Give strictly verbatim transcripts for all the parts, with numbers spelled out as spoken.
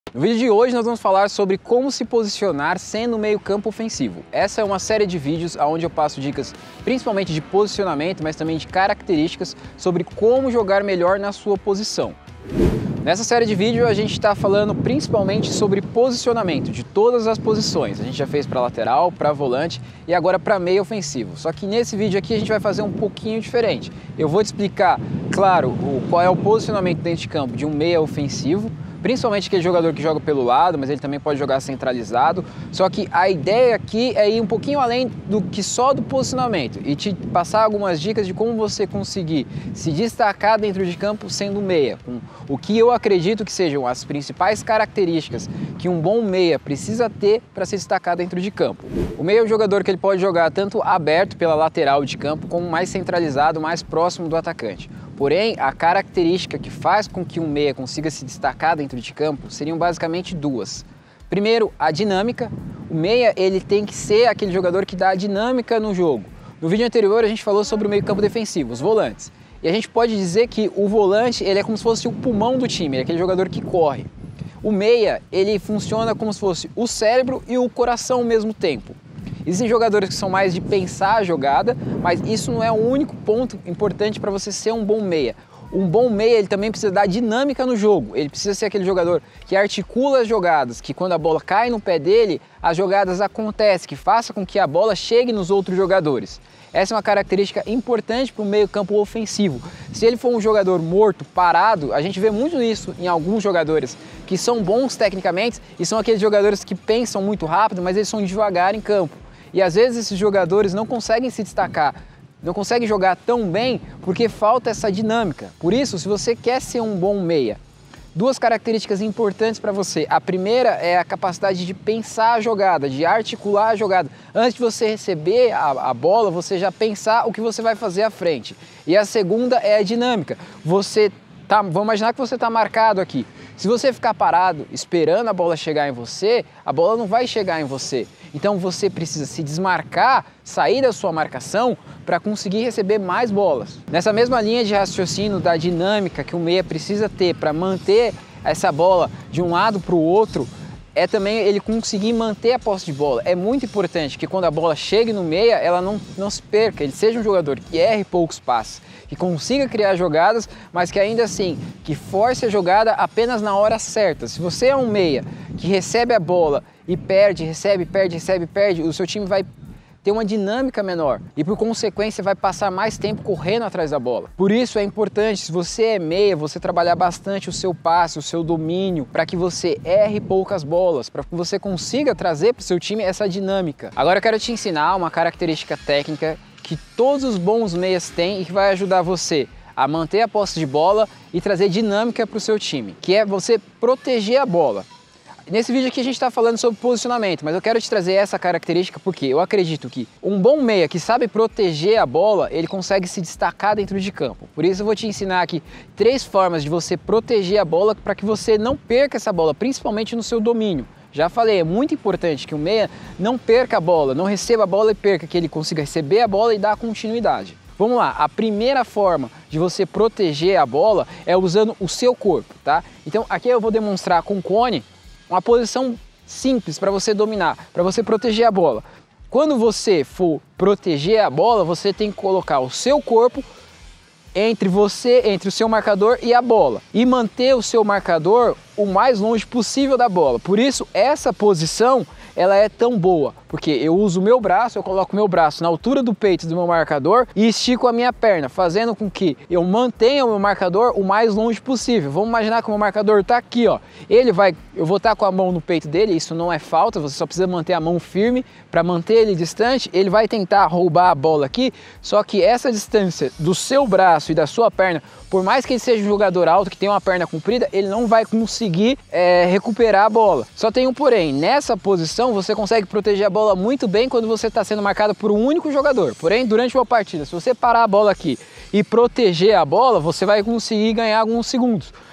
No vídeo de hoje nós vamos falar sobre como se posicionar sendo meio campo ofensivo. Essa é uma série de vídeos onde eu passo dicas principalmente de posicionamento, mas também de características sobre como jogar melhor na sua posição. Nessa série de vídeo a gente está falando principalmente sobre posicionamento de todas as posições. A gente já fez para lateral, para volante e agora para meio ofensivo. Só que nesse vídeo aqui a gente vai fazer um pouquinho diferente. Eu vou te explicar, claro, o, qual é o posicionamento dentro de campo de um meia ofensivo, principalmente aquele jogador que joga pelo lado, mas ele também pode jogar centralizado. Só que a ideia aqui é ir um pouquinho além do que só do posicionamento e te passar algumas dicas de como você conseguir se destacar dentro de campo sendo meia, com o que eu acredito que sejam as principais características que um bom meia precisa ter para se destacar dentro de campo. O meia é um jogador que ele pode jogar tanto aberto pela lateral de campo, como mais centralizado, mais próximo do atacante. Porém, a característica que faz com que um meia consiga se destacar dentro de campo seriam basicamente duas. Primeiro, a dinâmica. O meia ele tem que ser aquele jogador que dá a dinâmica no jogo. No vídeo anterior a gente falou sobre o meio campo defensivo, os volantes. E a gente pode dizer que o volante ele é como se fosse o pulmão do time, é aquele jogador que corre. O meia ele funciona como se fosse o cérebro e o coração ao mesmo tempo. Existem jogadores que são mais de pensar a jogada, mas isso não é o único ponto importante para você ser um bom meia. Um bom meia ele também precisa dar dinâmica no jogo, ele precisa ser aquele jogador que articula as jogadas, que quando a bola cai no pé dele, as jogadas acontecem, que faça com que a bola chegue nos outros jogadores. Essa é uma característica importante para o meio campo ofensivo. Se ele for um jogador morto, parado, a gente vê muito isso em alguns jogadores que são bons tecnicamente e são aqueles jogadores que pensam muito rápido, mas eles são devagar em campo. E às vezes esses jogadores não conseguem se destacar, não conseguem jogar tão bem porque falta essa dinâmica. Por isso, se você quer ser um bom meia, duas características importantes para você. A primeira é a capacidade de pensar a jogada, de articular a jogada. Antes de você receber a, a bola, você já pensar o que você vai fazer à frente. E a segunda é a dinâmica. Você tá, vamos imaginar que você está marcado aqui. Se você ficar parado esperando a bola chegar em você, a bola não vai chegar em você. Então você precisa se desmarcar, sair da sua marcação para conseguir receber mais bolas. Nessa mesma linha de raciocínio da dinâmica que o meia precisa ter para manter essa bola de um lado para o outro, é também ele conseguir manter a posse de bola. É muito importante que quando a bola chegue no meia, ela não, não se perca, ele seja um jogador que erre poucos passes, que consiga criar jogadas, mas que ainda assim, que force a jogada apenas na hora certa. Se você é um meia que recebe a bola e perde, recebe, perde, recebe, perde, o seu time vai ter uma dinâmica menor e por consequência vai passar mais tempo correndo atrás da bola. Por isso é importante, se você é meia, você trabalhar bastante o seu passe, o seu domínio, para que você erre poucas bolas, para que você consiga trazer para o seu time essa dinâmica. Agora eu quero te ensinar uma característica técnica que todos os bons meias têm e que vai ajudar você a manter a posse de bola e trazer dinâmica para o seu time, que é você proteger a bola. Nesse vídeo aqui a gente está falando sobre posicionamento, mas eu quero te trazer essa característica porque eu acredito que um bom meia que sabe proteger a bola, ele consegue se destacar dentro de campo. Por isso eu vou te ensinar aqui três formas de você proteger a bola para que você não perca essa bola, principalmente no seu domínio. Já falei, é muito importante que o meia não perca a bola, não receba a bola e perca, que ele consiga receber a bola e dar continuidade. Vamos lá, a primeira forma de você proteger a bola é usando o seu corpo, tá? Então aqui eu vou demonstrar com o cone uma posição simples para você dominar, para você proteger a bola. Quando você for proteger a bola, você tem que colocar o seu corpo entre você, entre o seu marcador e a bola e manter o seu marcador o mais longe possível da bola. Por isso, essa posição ela é tão boa, porque eu uso o meu braço, eu coloco o meu braço na altura do peito do meu marcador e estico a minha perna, fazendo com que eu mantenha o meu marcador o mais longe possível. Vamos imaginar que o meu marcador está aqui, ó. Ele vai, eu vou estar com a mão no peito dele, isso não é falta, você só precisa manter a mão firme para manter ele distante. Ele vai tentar roubar a bola aqui, só que essa distância do seu braço e da sua perna, por mais que ele seja um jogador alto, que tenha uma perna comprida, ele não vai conseguir é, recuperar a bola. Só tem um porém, nessa posição você consegue proteger a bola muito bem quando você está sendo marcado por um único jogador. Porém, durante uma partida, se você parar a bola aqui e proteger a bola, você vai conseguir ganhar alguns segundos.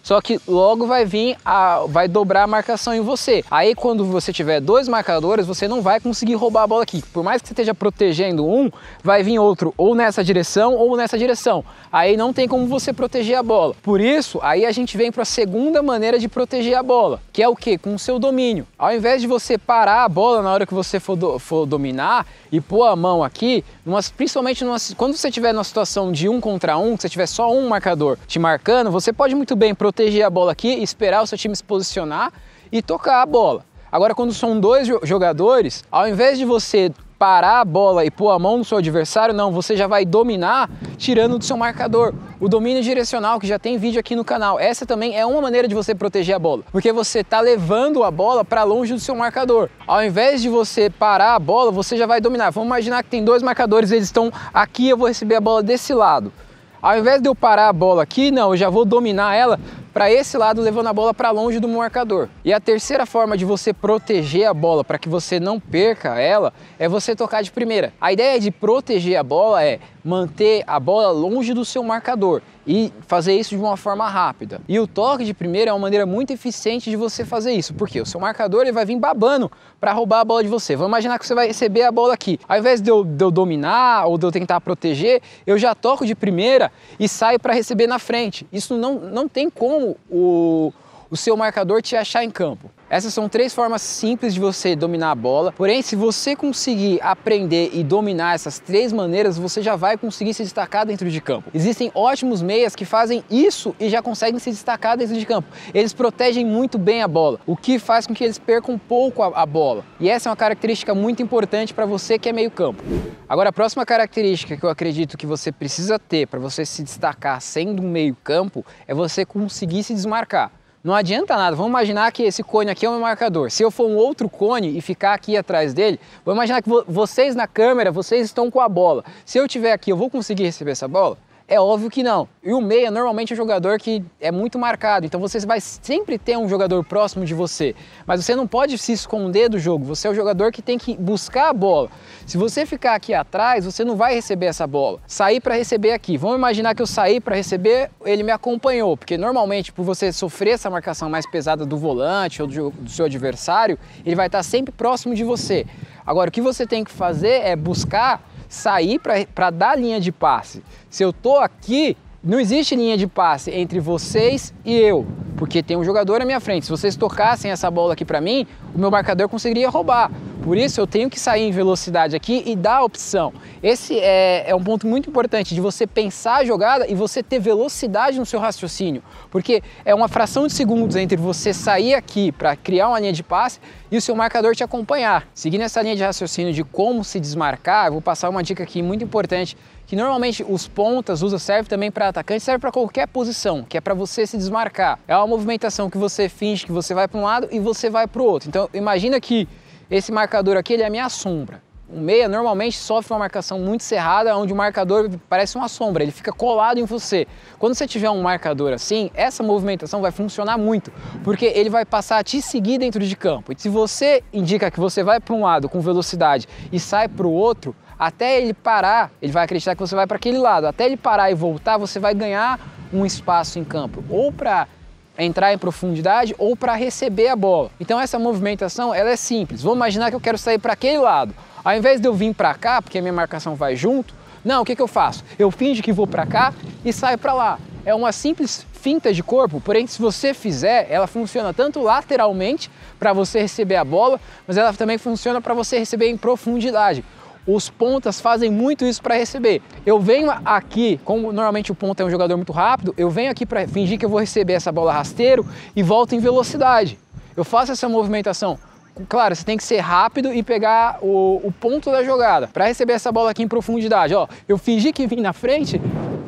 só que logo vai vir, a, vai dobrar a marcação em você. Aí quando você tiver dois marcadores, você não vai conseguir roubar a bola aqui. Por mais que você esteja protegendo um, vai vir outro ou nessa direção ou nessa direção. Aí não tem como você proteger a bola. Por isso, aí a gente vem para a segunda maneira de proteger a bola, que é o quê? Com o seu domínio. Ao invés de você parar a bola na hora que você for, do, for dominar e pôr a mão aqui, numa, principalmente numa, quando você estiver numa situação de um contra um, que você tiver só um marcador te marcando, você pode muito bem proteger a bola aqui, esperar o seu time se posicionar e tocar a bola. Agora, quando são dois jogadores, ao invés de você parar a bola e pôr a mão no seu adversário, não, você já vai dominar tirando do seu marcador. O domínio direcional, que já tem vídeo aqui no canal, essa também é uma maneira de você proteger a bola, porque você está levando a bola para longe do seu marcador. Ao invés de você parar a bola, você já vai dominar. Vamos imaginar que tem dois marcadores, eles estão aqui, eu vou receber a bola desse lado. Ao invés de eu parar a bola aqui, não, eu já vou dominar ela para esse lado, levando a bola para longe do marcador. E a terceira forma de você proteger a bola para que você não perca ela é você tocar de primeira. A ideia de proteger a bola é manter a bola longe do seu marcador e fazer isso de uma forma rápida. E o toque de primeira é uma maneira muito eficiente de você fazer isso, porque o seu marcador ele vai vir babando para roubar a bola de você. Vamos imaginar que você vai receber a bola aqui. Ao invés de eu, de eu dominar ou de eu tentar proteger, eu já toco de primeira e saio para receber na frente. Isso não, não tem como O, o seu marcador te achar em campo. Essas são três formas simples de você dominar a bola, porém se você conseguir aprender e dominar essas três maneiras, você já vai conseguir se destacar dentro de campo. Existem ótimos meias que fazem isso e já conseguem se destacar dentro de campo. Eles protegem muito bem a bola, o que faz com que eles percam pouco a, a bola. E essa é uma característica muito importante para você que é meio campo. Agora, a próxima característica que eu acredito que você precisa ter para você se destacar sendo um meio campo é você conseguir se desmarcar. Não adianta nada, vamos imaginar que esse cone aqui é o meu marcador. Se eu for um outro cone e ficar aqui atrás dele, vamos imaginar que vo vocês na câmera, vocês estão com a bola. Se eu estiver aqui, eu vou conseguir receber essa bola? É óbvio que não. E o meia normalmente é um jogador que é muito marcado, então você vai sempre ter um jogador próximo de você. Mas você não pode se esconder do jogo, você é o jogador que tem que buscar a bola. Se você ficar aqui atrás, você não vai receber essa bola. Sair para receber aqui. Vamos imaginar que eu saí para receber, ele me acompanhou, porque normalmente por você sofrer essa marcação mais pesada do volante ou do, do seu adversário, ele vai estar sempre próximo de você. Agora, o que você tem que fazer é buscar sair para dar linha de passe. Se eu tô aqui, não existe linha de passe entre vocês e eu, porque tem um jogador na minha frente. Se vocês tocassem essa bola aqui para mim, o meu marcador conseguiria roubar. Por isso eu tenho que sair em velocidade aqui e dar a opção. Esse é, é um ponto muito importante de você pensar a jogada e você ter velocidade no seu raciocínio, porque é uma fração de segundos entre você sair aqui para criar uma linha de passe e o seu marcador te acompanhar. Seguindo essa linha de raciocínio de como se desmarcar, eu vou passar uma dica aqui muito importante, que normalmente os pontas usam, serve também para atacante, serve para qualquer posição, que é para você se desmarcar. É uma movimentação que você finge que você vai para um lado e você vai para o outro. Então imagina que esse marcador aqui ele é a minha sombra. O meia normalmente sofre uma marcação muito cerrada, onde o marcador parece uma sombra, ele fica colado em você. Quando você tiver um marcador assim, essa movimentação vai funcionar muito, porque ele vai passar a te seguir dentro de campo. E se você indica que você vai para um lado com velocidade e sai para o outro, até ele parar, ele vai acreditar que você vai para aquele lado. Até ele parar e voltar, você vai ganhar um espaço em campo, ou para entrar em profundidade ou para receber a bola. Então essa movimentação ela é simples. Vamos imaginar que eu quero sair para aquele lado. Ao invés de eu vir para cá, porque a minha marcação vai junto, não, o que, que eu faço? Eu finjo que vou para cá e saio para lá. É uma simples finta de corpo, porém se você fizer, ela funciona tanto lateralmente para você receber a bola, mas ela também funciona para você receber em profundidade. Os pontas fazem muito isso para receber. Eu venho aqui, como normalmente o ponta é um jogador muito rápido, eu venho aqui para fingir que eu vou receber essa bola rasteiro e volto em velocidade. Eu faço essa movimentação. Claro, você tem que ser rápido e pegar o, o ponto da jogada. Para receber essa bola aqui em profundidade, ó, eu fingi que vim na frente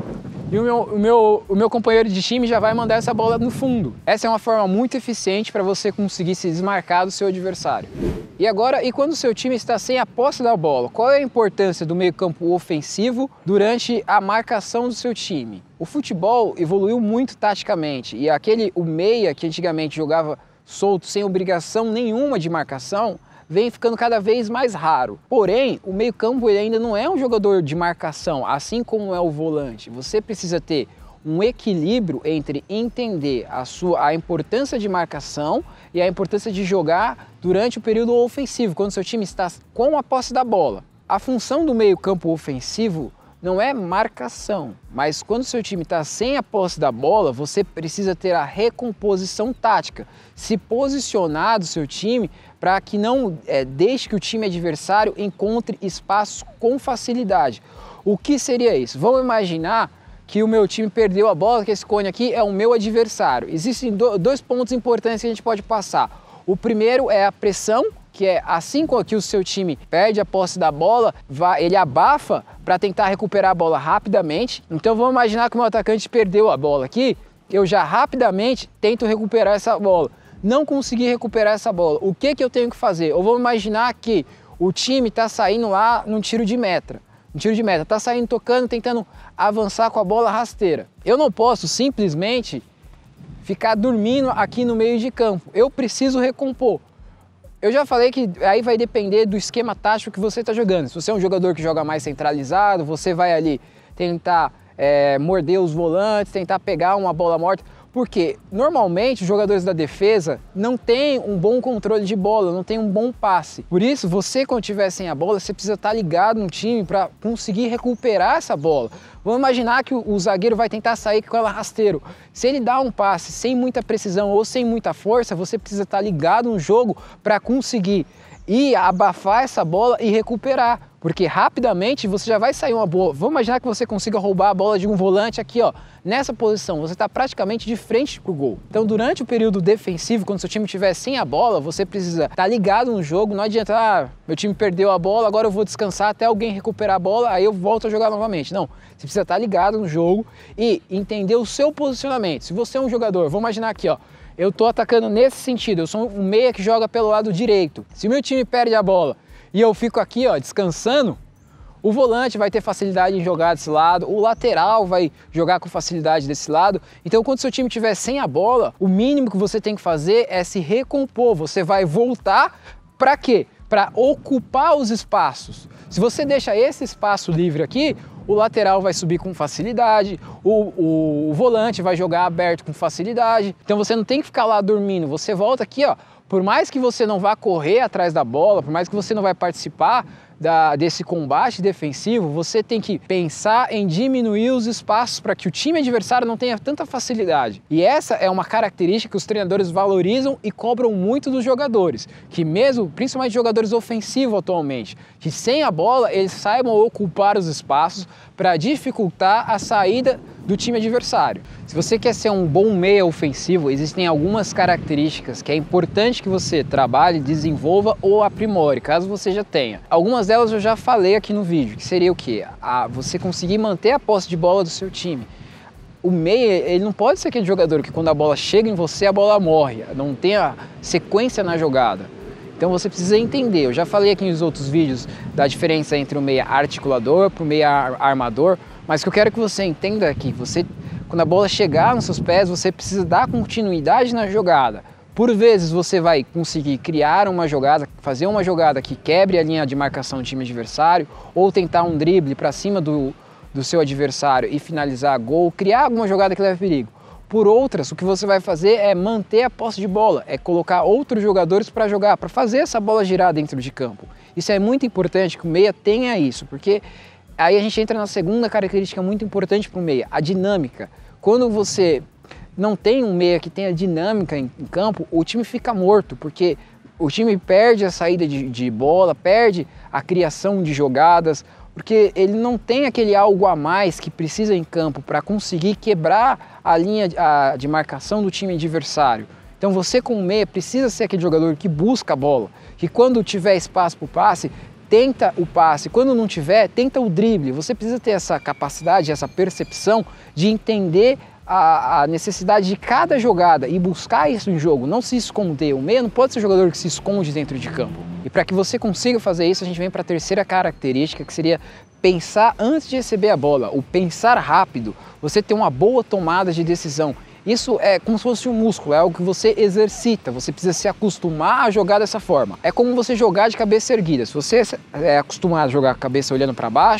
e o meu, o, meu, o meu companheiro de time já vai mandar essa bola no fundo. Essa é uma forma muito eficiente para você conseguir se desmarcar do seu adversário. E agora, e quando o seu time está sem a posse da bola, qual é a importância do meio-campo ofensivo durante a marcação do seu time? O futebol evoluiu muito taticamente e aquele o meia que antigamente jogava solto, sem obrigação nenhuma de marcação, vem ficando cada vez mais raro. Porém, o meio-campo ele ainda não é um jogador de marcação, assim como é o volante. Você precisa ter um equilíbrio entre entender a sua a importância de marcação e a importância de jogar durante o período ofensivo, quando seu time está com a posse da bola. A função do meio-campo ofensivo não é marcação, mas quando seu time está sem a posse da bola, você precisa ter a recomposição tática, se posicionar do seu time para que não é, deixe que o time adversário encontre espaços com facilidade. O que seria isso? Vamos imaginar que o meu time perdeu a bola, que esse cone aqui é o meu adversário. Existem do, dois pontos importantes que a gente pode passar. O primeiro é a pressão, que é assim que o seu time perde a posse da bola, vai, ele abafa para tentar recuperar a bola rapidamente. Então vamos imaginar que o meu atacante perdeu a bola aqui, eu já rapidamente tento recuperar essa bola. Não consegui recuperar essa bola, o que, que eu tenho que fazer? Eu vou imaginar que o time está saindo lá num tiro de meta. Um tiro de meta, está saindo tocando, tentando avançar com a bola rasteira. Eu não posso simplesmente ficar dormindo aqui no meio de campo. Eu preciso recompor. Eu já falei que aí vai depender do esquema tático que você está jogando. Se você é um jogador que joga mais centralizado, você vai ali tentar é, morder os volantes, tentar pegar uma bola morta. Porque normalmente os jogadores da defesa não têm um bom controle de bola, não tem um bom passe. Por isso, você quando estiver sem a bola, você precisa estar ligado no time para conseguir recuperar essa bola. Vamos imaginar que o, o zagueiro vai tentar sair com ela rasteiro. Se ele dá um passe sem muita precisão ou sem muita força, você precisa estar ligado no jogo para conseguir ir abafar essa bola e recuperar. Porque rapidamente você já vai sair uma boa. Vamos imaginar que você consiga roubar a bola de um volante aqui, ó, nessa posição. Você está praticamente de frente para o gol. Então, durante o período defensivo, quando seu time estiver sem a bola, você precisa estar ligado no jogo. Não adianta, ah, meu time perdeu a bola, agora eu vou descansar até alguém recuperar a bola, aí eu volto a jogar novamente. Não, você precisa estar ligado no jogo e entender o seu posicionamento. Se você é um jogador, vamos imaginar aqui, ó, eu estou atacando nesse sentido, eu sou um meia que joga pelo lado direito. Se o meu time perde a bola e eu fico aqui, ó, descansando, o volante vai ter facilidade em jogar desse lado, o lateral vai jogar com facilidade desse lado. Então, quando seu time estiver sem a bola, o mínimo que você tem que fazer é se recompor. Você vai voltar para quê? Para ocupar os espaços. Se você deixa esse espaço livre aqui, o lateral vai subir com facilidade, o, o, o volante vai jogar aberto com facilidade. Então você não tem que ficar lá dormindo, você volta aqui, ó. Por mais que você não vá correr atrás da bola, por mais que você não vai participar da, desse combate defensivo, você tem que pensar em diminuir os espaços para que o time adversário não tenha tanta facilidade. E essa é uma característica que os treinadores valorizam e cobram muito dos jogadores, que mesmo, principalmente jogadores ofensivos atualmente, que sem a bola eles saibam ocupar os espaços para dificultar a saída do time adversário. Se você quer ser um bom meia ofensivo, existem algumas características que é importante que você trabalhe, desenvolva ou aprimore, caso você já tenha. Algumas delas eu já falei aqui no vídeo, que seria o quê? A você conseguir manter a posse de bola do seu time. O meia, ele não pode ser aquele jogador que quando a bola chega em você, a bola morre, não tem a sequência na jogada. Então você precisa entender, eu já falei aqui nos outros vídeos da diferença entre o meia articulador para o meia armador, mas o que eu quero que você entenda é que você, quando a bola chegar nos seus pés, você precisa dar continuidade na jogada. Por vezes você vai conseguir criar uma jogada, fazer uma jogada que quebre a linha de marcação do time adversário, ou tentar um drible para cima do, do seu adversário e finalizar gol, criar alguma jogada que leve perigo. Por outras, o que você vai fazer é manter a posse de bola, é colocar outros jogadores para jogar, para fazer essa bola girar dentro de campo. Isso é muito importante que o meia tenha isso, porque aí a gente entra na segunda característica muito importante para o meia, a dinâmica. Quando você não tem um meia que tenha dinâmica em, em campo, o time fica morto, porque o time perde a saída de, de bola, perde a criação de jogadas, porque ele não tem aquele algo a mais que precisa em campo para conseguir quebrar a linha de, a, de marcação do time adversário. Então você como meia precisa ser aquele jogador que busca a bola, que quando tiver espaço para o passe, tenta o passe, quando não tiver, tenta o drible. Você precisa ter essa capacidade, essa percepção de entender a, a necessidade de cada jogada e buscar isso em jogo, não se esconder. O meia não pode ser jogador que se esconde dentro de campo. E para que você consiga fazer isso, a gente vem para a terceira característica, que seria pensar antes de receber a bola, o pensar rápido, você ter uma boa tomada de decisão. Isso é como se fosse um músculo, é algo que você exercita, você precisa se acostumar a jogar dessa forma. É como você jogar de cabeça erguida. Se você é acostumado a jogar a cabeça olhando para baixo,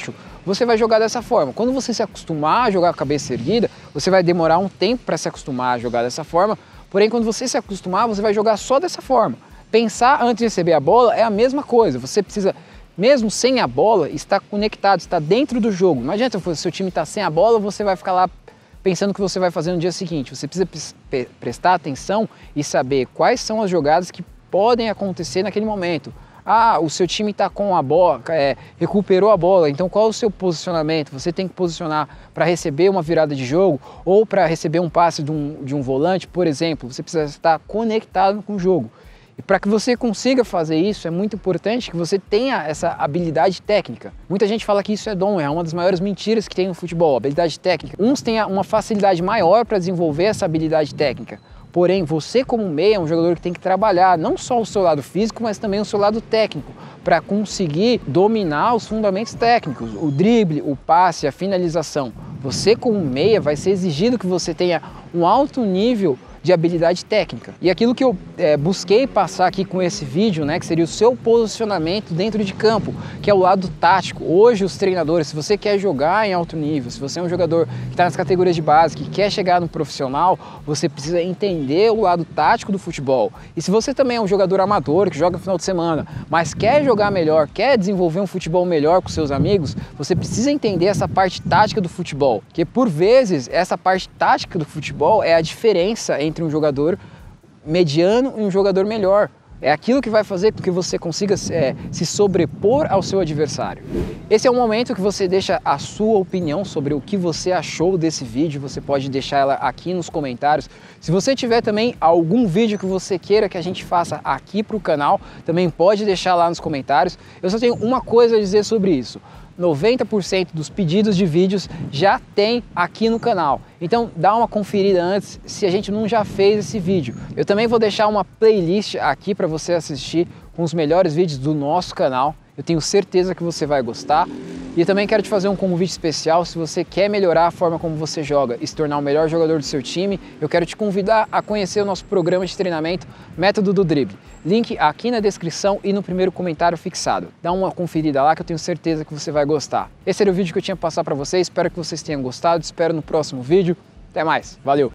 você vai jogar dessa forma. Quando você se acostumar a jogar com a cabeça erguida, você vai demorar um tempo para se acostumar a jogar dessa forma, porém quando você se acostumar, você vai jogar só dessa forma. Pensar antes de receber a bola é a mesma coisa, você precisa, mesmo sem a bola, estar conectado, estar dentro do jogo. Não adianta se o seu time está sem a bola, você vai ficar lá pensando o que você vai fazer no dia seguinte. Você precisa pre prestar atenção e saber quais são as jogadas que podem acontecer naquele momento. Ah, o seu time está com a bola, é, recuperou a bola, então qual é o seu posicionamento? Você tem que posicionar para receber uma virada de jogo ou para receber um passe de um, de um volante, por exemplo. Você precisa estar conectado com o jogo. E para que você consiga fazer isso, é muito importante que você tenha essa habilidade técnica. Muita gente fala que isso é dom, é uma das maiores mentiras que tem no futebol, habilidade técnica. Uns têm uma facilidade maior para desenvolver essa habilidade técnica. Porém, você como meia é um jogador que tem que trabalhar não só o seu lado físico, mas também o seu lado técnico, para conseguir dominar os fundamentos técnicos, o drible, o passe, a finalização. Você como meia vai ser exigido que você tenha um alto nível de habilidade técnica. E aquilo que eu é, busquei passar aqui com esse vídeo, né, que seria o seu posicionamento dentro de campo, que é o lado tático. Hoje os treinadores, se você quer jogar em alto nível, se você é um jogador que está nas categorias de base, que quer chegar no profissional, você precisa entender o lado tático do futebol. E se você também é um jogador amador, que joga no final de semana, mas quer jogar melhor, quer desenvolver um futebol melhor com seus amigos, você precisa entender essa parte tática do futebol. Porque por vezes essa parte tática do futebol é a diferença entre entre um jogador mediano e um jogador melhor. É aquilo que vai fazer com que você consiga é, se sobrepor ao seu adversário. Esse é o momento que você deixa a sua opinião sobre o que você achou desse vídeo. Você pode deixar ela aqui nos comentários. Se você tiver também algum vídeo que você queira que a gente faça aqui para o canal, também pode deixar lá nos comentários. Eu só tenho uma coisa a dizer sobre isso. noventa por cento dos pedidos de vídeos já tem aqui no canal. Então dá uma conferida antes se a gente não já fez esse vídeo. Eu também vou deixar uma playlist aqui para você assistir com os melhores vídeos do nosso canal. Eu tenho certeza que você vai gostar. E eu também quero te fazer um convite especial. Se você quer melhorar a forma como você joga e se tornar o melhor jogador do seu time, eu quero te convidar a conhecer o nosso programa de treinamento Método do Drible. Link aqui na descrição e no primeiro comentário fixado. Dá uma conferida lá que eu tenho certeza que você vai gostar. Esse era o vídeo que eu tinha para passar para vocês. Espero que vocês tenham gostado. Espero no próximo vídeo. Até mais. Valeu!